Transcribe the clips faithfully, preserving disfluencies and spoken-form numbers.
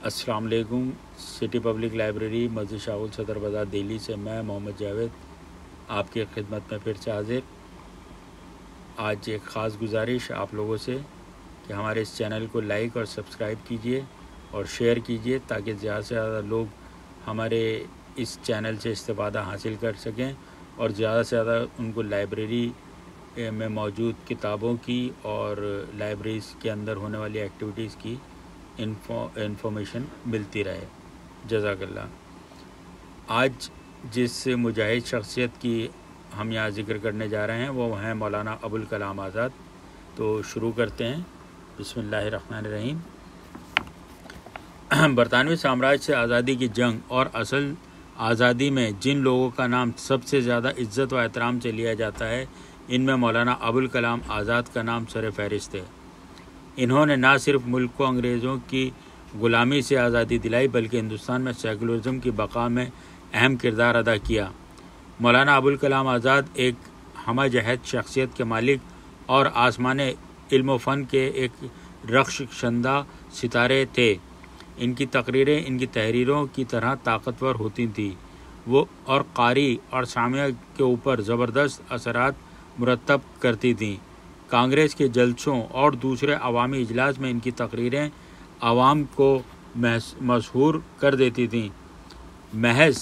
السلام علیکم۔ City public library مسجد شاغل صدر بازار دہلی سے میں محمد جاوید آپ کی خدمت میں پھر سے حاضر۔ آج ایک خاص گزارش آپ لوگوں سے کہ ہمارے اس چینل کو لائک اور سبسکرائب کیجئے اور شیئر کیجئے تاکہ زیادہ سے زیادہ لوگ ہمارے اس چینل سے استفادہ حاصل کر سکیں اور زیادہ سے زیادہ ان کو لائبریری میں موجود کتابوں کی اور لائبریریز کے اندر ہونے والی ایکٹیویٹیز کی انفو انفارمیشن ملتی رہے۔ جزاک اللہ۔ آج جس مجاہد شخصیت کی ہم یہاں ذکر کرنے جا رہے ہیں وہ ہیں مولانا ابوالکلام آزاد۔ تو شروع کرتے ہیں۔ بسم اللہ الرحمن الرحیم۔ برطانوی سامراج سے آزادی کی جنگ اور اصل آزادی میں جن لوگوں کا نام سب سے زیادہ عزت و احترام سے لیا جاتا ہے ان میں مولانا ابوالکلام آزاد کا نام سر فہرست ہے۔ انہوں نے نہ صرف ملک کو انگریزوں کی غلامی سے آزادی دلائی بلکہ ہندوستان میں سیکولرزم کی بقا میں اہم کردار ادا کیا۔ مولانا ابوالکلام آزاد ایک ہمہ جہت شخصیت کے مالک اور آسمان علم و فن کے ایک رخش کشندہ ستارے تھے۔ ان کی تقریریں ان کی تحریروں کی طرح طاقتور ہوتی تھیں وہ اور قاری اور سامع کے اوپر زبردست اثرات مرتب کرتی تھیں۔ کانگریس کے جلسوں اور دوسرے عوامی اجلاس میں ان کی تقریریں عوام کو مسحور کر دیتی تھیں۔ محض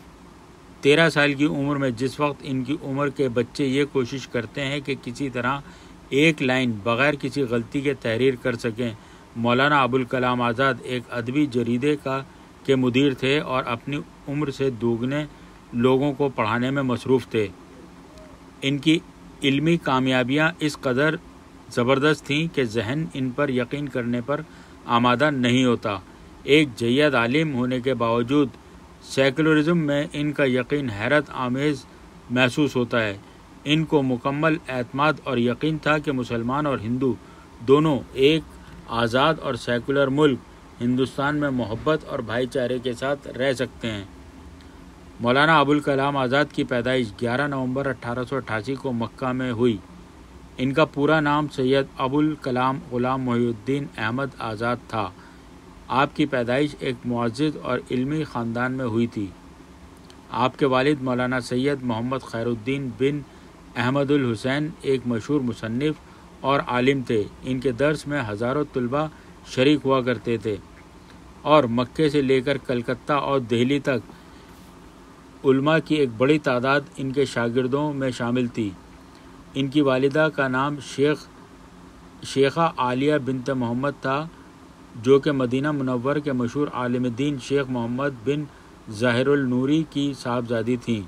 تیرہ سال کی عمر میں جس وقت ان کی عمر کے بچے یہ کوشش کرتے ہیں کہ کسی طرح ایک لائن بغیر کسی غلطی کے تحریر کر سکیں، مولانا ابوالکلام آزاد ایک ادبی جریدے کا کے مدیر تھے اور اپنی عمر سے دوگنے لوگوں کو پڑھانے میں مصروف تھے۔ ان کی علمی کامیابیاں اس قدر زبردست تھیں کہ ذہن ان پر یقین کرنے پر آمادہ نہیں ہوتا۔ ایک جید عالم ہونے کے باوجود سیکولرزم میں ان کا یقین حیرت آمیز محسوس ہوتا ہے۔ ان کو مکمل اعتماد اور یقین تھا کہ مسلمان اور ہندو دونوں ایک آزاد اور سیکولر ملک ہندوستان میں محبت اور بھائی چارے کے ساتھ رہ سکتے ہیں۔ مولانا ابوالکلام آزاد کی پیدائش گیارہ نومبر اٹھارہ سو اٹھاسی کو مکہ میں ہوئی۔ ان کا پورا نام سید ابوالکلام غلام محی الدین احمد آزاد تھا۔ آپ کی پیدائش ایک معزز اور علمی خاندان میں ہوئی تھی۔ آپ کے والد مولانا سید محمد خیر الدین بن احمد الحسین ایک مشہور مصنف اور عالم تھے۔ ان کے درس میں ہزاروں طلباء شریک ہوا کرتے تھے اور مکے سے لے کر کلکتہ اور دہلی تک علماء کی ایک بڑی تعداد ان کے شاگردوں میں شامل تھی۔ ان کی والدہ کا نام شیخ شیخہ عالیہ بنت محمد تھا جو کہ مدینہ منور کے مشہور عالم دین شیخ محمد بن ظاہر النوری کی صاحبزادی تھیں۔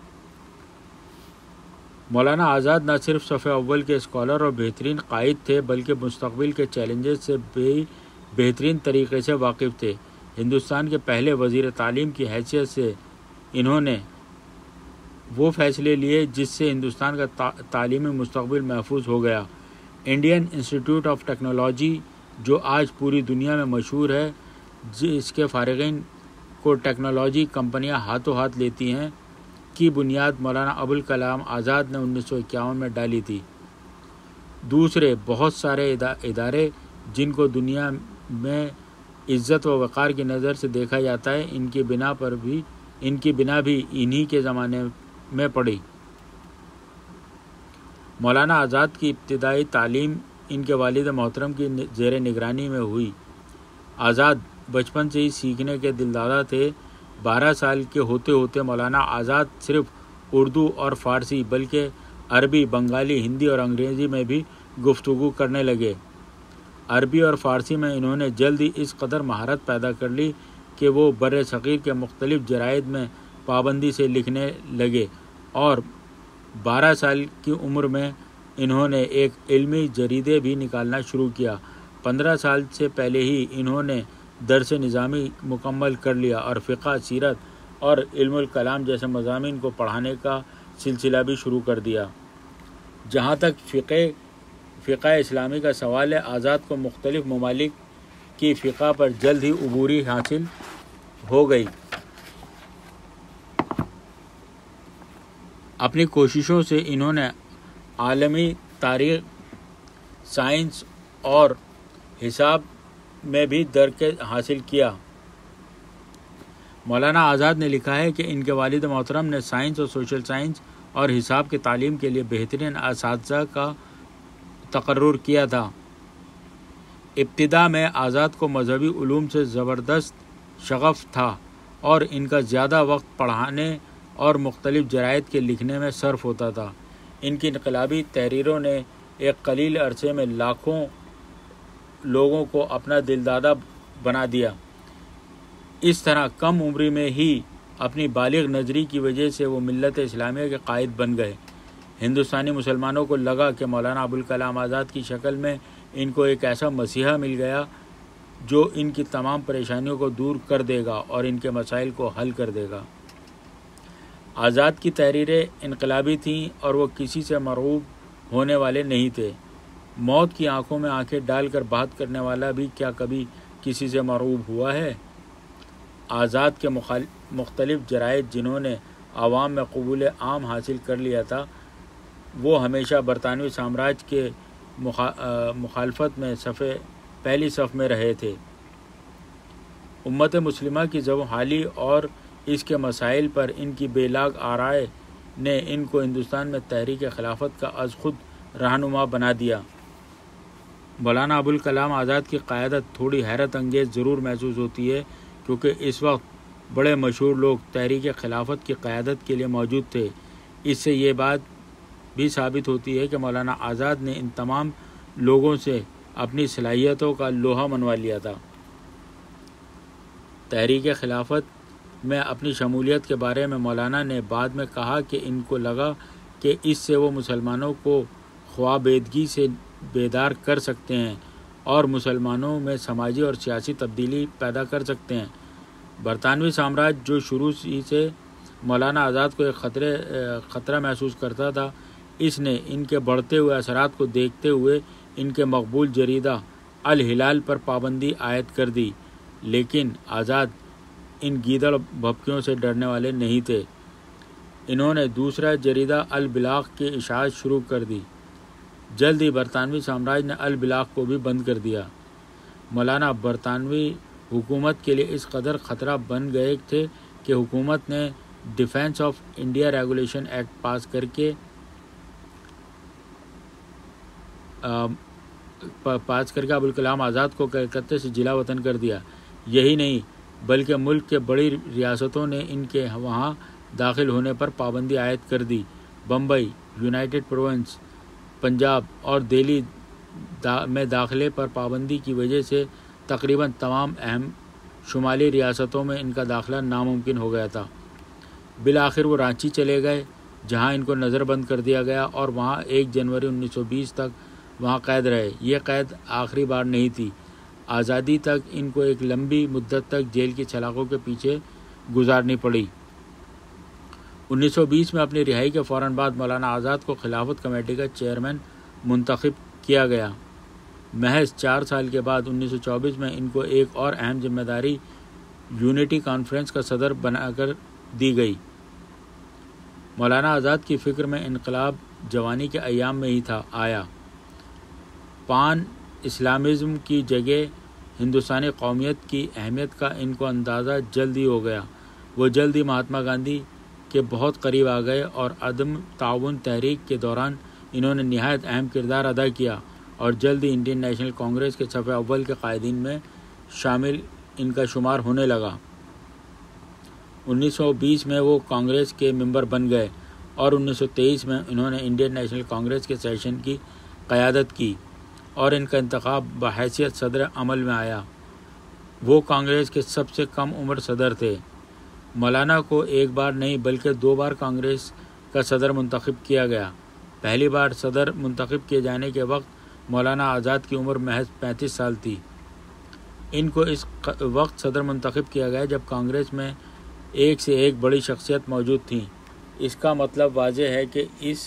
مولانا آزاد نہ صرف صف اول کے اسکالر اور بہترین قائد تھے بلکہ مستقبل کے چیلنجز سے بھی بہترین طریقے سے واقف تھے۔ ہندوستان کے پہلے وزیر تعلیم کی حیثیت سے انہوں نے وہ فیصلے لیے جس سے ہندوستان کا تعلیمی مستقبل محفوظ ہو گیا۔ انڈین انسٹیٹیوٹ آف ٹیکنالوجی جو آج پوری دنیا میں مشہور ہے، جس کے فارغین کو ٹیکنالوجی کمپنیاں ہاتھوں ہاتھ لیتی ہیں، کی بنیاد مولانا ابوالکلام آزاد نے انیس سو اکیاون میں ڈالی تھی۔ دوسرے بہت سارے ادارے جن کو دنیا میں عزت و وقار کی نظر سے دیکھا جاتا ہے ان کی بنا پر بھی ان کی بنا بھی انہی کے زمانے میں پڑی۔ مولانا آزاد کی ابتدائی تعلیم ان کے والد محترم کی زیر نگرانی میں ہوئی۔ آزاد بچپن سے ہی سیکھنے کے دلدادہ تھے۔ بارہ سال کے ہوتے ہوتے مولانا آزاد صرف اردو اور فارسی بلکہ عربی، بنگالی، ہندی اور انگریزی میں بھی گفتگو کرنے لگے۔ عربی اور فارسی میں انہوں نے جلد ہی اس قدر مہارت پیدا کر لی کہ وہ بر صغیر کے مختلف جرائد میں پابندی سے لکھنے لگے اور بارہ سال کی عمر میں انہوں نے ایک علمی جریدے بھی نکالنا شروع کیا۔ پندرہ سال سے پہلے ہی انہوں نے درس نظامی مکمل کر لیا اور فقہ، سیرت اور علم الکلام جیسے مضامین کو پڑھانے کا سلسلہ بھی شروع کر دیا۔ جہاں تک فقہ فقہ اسلامی کا سوال ہے، آزاد کو مختلف ممالک کی فقہ پر جلد ہی عبوری حاصل ہو گئی۔ اپنی کوششوں سے انہوں نے عالمی تاریخ، سائنس اور حساب میں بھی درک حاصل کیا۔ مولانا آزاد نے لکھا ہے کہ ان کے والد محترم نے سائنس اور سوشل سائنس اور حساب کی تعلیم کے لیے بہترین اساتذہ کا تقرر کیا تھا۔ ابتدا میں آزاد کو مذہبی علوم سے زبردست شغف تھا اور ان کا زیادہ وقت پڑھانے اور مختلف جرائد کے لکھنے میں صرف ہوتا تھا۔ ان کی انقلابی تحریروں نے ایک قلیل عرصے میں لاکھوں لوگوں کو اپنا دلدادہ بنا دیا۔ اس طرح کم عمری میں ہی اپنی بالغ نظری کی وجہ سے وہ ملت اسلامیہ کے قائد بن گئے۔ ہندوستانی مسلمانوں کو لگا کہ مولانا ابوالکلام آزاد کی شکل میں ان کو ایک ایسا مسیحا مل گیا جو ان کی تمام پریشانیوں کو دور کر دے گا اور ان کے مسائل کو حل کر دے گا۔ آزاد کی تحریریں انقلابی تھیں اور وہ کسی سے مرعوب ہونے والے نہیں تھے۔ موت کی آنکھوں میں آنکھیں ڈال کر بات کرنے والا بھی کیا کبھی کسی سے مرعوب ہوا ہے؟ آزاد کے مختلف جرائد جنہوں نے عوام میں قبول عام حاصل کر لیا تھا وہ ہمیشہ برطانوی سامراج کے مخالفت میں صف پہلی صف میں رہے تھے۔ امت مسلمہ کی زبوں حالی اور اس کے مسائل پر ان کی بے لاگ آرائے نے ان کو ہندوستان میں تحریک خلافت کا از خود رہنما بنا دیا۔ مولانا ابوالکلام آزاد کی قیادت تھوڑی حیرت انگیز ضرور محسوس ہوتی ہے کیونکہ اس وقت بڑے مشہور لوگ تحریک خلافت کی قیادت کے لیے موجود تھے۔ اس سے یہ بات بھی ثابت ہوتی ہے کہ مولانا آزاد نے ان تمام لوگوں سے اپنی صلاحیتوں کا لوہا منوا لیا تھا۔ تحریک خلافت میں اپنی شمولیت کے بارے میں مولانا نے بعد میں کہا کہ ان کو لگا کہ اس سے وہ مسلمانوں کو خوابیدگی سے بیدار کر سکتے ہیں اور مسلمانوں میں سماجی اور سیاسی تبدیلی پیدا کر سکتے ہیں۔ برطانوی سامراج جو شروع ہی سے مولانا آزاد کو ایک خطرے خطرہ محسوس کرتا تھا، اس نے ان کے بڑھتے ہوئے اثرات کو دیکھتے ہوئے ان کے مقبول جریدہ الہلال پر پابندی عائد کر دی، لیکن آزاد ان گیدڑ بھپکیوں سے ڈرنے والے نہیں تھے۔ انہوں نے دوسرا جریدہ البلاغ کی اشاعت شروع کر دی۔ جلد ہی برطانوی سامراج نے البلاغ کو بھی بند کر دیا۔ مولانا برطانوی حکومت کے لیے اس قدر خطرہ بن گئے تھے کہ حکومت نے defence of India regulation act پاس کر کے پاس کر کے ابوالکلام آزاد کو کلکتہ سے جلا وطن کر دیا۔ یہی نہیں بلکہ ملک کے بڑی ریاستوں نے ان کے وہاں داخل ہونے پر پابندی عائد کر دی۔ بمبئی، یونائٹڈ پروونس، پنجاب اور دہلی دا میں داخلے پر پابندی کی وجہ سے تقریباً تمام اہم شمالی ریاستوں میں ان کا داخلہ ناممکن ہو گیا تھا۔ بالآخر وہ رانچی چلے گئے جہاں ان کو نظر بند کر دیا گیا اور وہاں ایک جنوری انیس سو بیس تک وہاں قید رہے۔ یہ قید آخری بار نہیں تھی۔ آزادی تک ان کو ایک لمبی مدت تک جیل کی سلاخوں کے پیچھے گزارنی پڑی۔ انیس سو بیس میں اپنی رہائی کے فوراً بعد مولانا آزاد کو خلافت کمیٹی کا چیئرمین منتخب کیا گیا۔ محض چار سال کے بعد انیس سو چوبیس میں ان کو ایک اور اہم ذمہ داری یونٹی کانفرنس کا صدر بنا کر دی گئی۔ مولانا آزاد کی فکر میں انقلاب جوانی کے ایام میں ہی تھا آیا۔ پان اسلامزم کی جگہ ہندوستانی قومیت کی اہمیت کا ان کو اندازہ جلد ہی ہو گیا۔ وہ جلد ہی مہاتما گاندھی کے بہت قریب آ گئے اور عدم تعاون تحریک کے دوران انہوں نے نہایت اہم کردار ادا کیا اور جلد ہی انڈین نیشنل کانگریس کے صف اول کے قائدین میں شامل ان کا شمار ہونے لگا۔ انیس سو بیس میں وہ کانگریس کے ممبر بن گئے اور انیس سو تیئیس میں انہوں نے انڈین نیشنل کانگریس کے سیشن کی قیادت کی اور ان کا انتخاب بحیثیت صدر عمل میں آیا۔ وہ کانگریس کے سب سے کم عمر صدر تھے۔ مولانا کو ایک بار نہیں بلکہ دو بار کانگریس کا صدر منتخب کیا گیا۔ پہلی بار صدر منتخب کیے جانے کے وقت مولانا آزاد کی عمر محض پینتیس سال تھی۔ ان کو اس وقت صدر منتخب کیا گیا جب کانگریس میں ایک سے ایک بڑی شخصیت موجود تھیں۔ اس کا مطلب واضح ہے کہ اس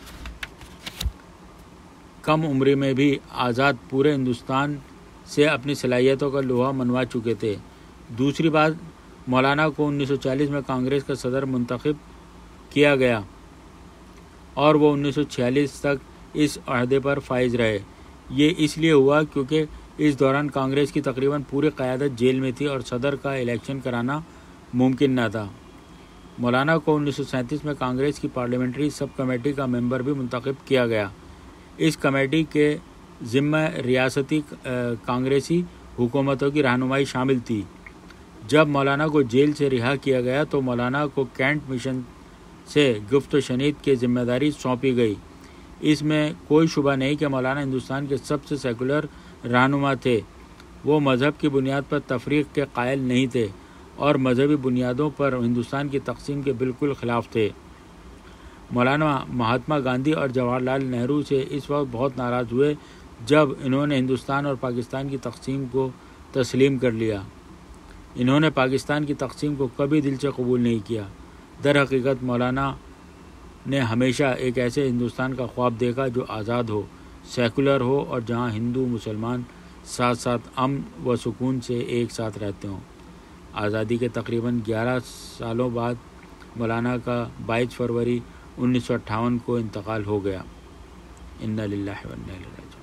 کم عمری میں بھی آزاد پورے ہندوستان سے اپنی صلاحیتوں کا لوہا منوا چکے تھے۔ دوسری بات، مولانا کو انیس سو چالیس میں کانگریس کا صدر منتخب کیا گیا اور وہ انیس سو چھیالیس تک اس عہدے پر فائز رہے۔ یہ اس لیے ہوا کیونکہ اس دوران کانگریس کی تقریباً پوری قیادت جیل میں تھی اور صدر کا الیکشن کرانا ممکن نہ تھا۔ مولانا کو انیس سو سینتیس میں کانگریس کی پارلیمنٹری سب کمیٹی کا ممبر بھی منتخب کیا گیا۔ اس کمیٹی کے ذمہ ریاستی کانگریسی حکومتوں کی رہنمائی شامل تھی۔ جب مولانا کو جیل سے رہا کیا گیا تو مولانا کو کینٹ مشن سے گفت و شنید کی ذمہ داری سونپی گئی۔ اس میں کوئی شبہ نہیں کہ مولانا ہندوستان کے سب سے سیکولر رہنما تھے۔ وہ مذہب کی بنیاد پر تفریق کے قائل نہیں تھے اور مذہبی بنیادوں پر ہندوستان کی تقسیم کے بالکل خلاف تھے۔ مولانا مہاتما گاندھی اور جواہر لال نہرو سے اس وقت بہت ناراض ہوئے جب انہوں نے ہندوستان اور پاکستان کی تقسیم کو تسلیم کر لیا۔ انہوں نے پاکستان کی تقسیم کو کبھی دل سے قبول نہیں کیا۔ در حقیقت مولانا نے ہمیشہ ایک ایسے ہندوستان کا خواب دیکھا جو آزاد ہو، سیکولر ہو اور جہاں ہندو مسلمان ساتھ ساتھ امن و سکون سے ایک ساتھ رہتے ہوں۔ آزادی کے تقریباً گیارہ سالوں بعد مولانا کا بائیس فروری انیس سو اٹھاون کو انتقال ہو گیا۔ انا للہ و انا الیہ راجعون۔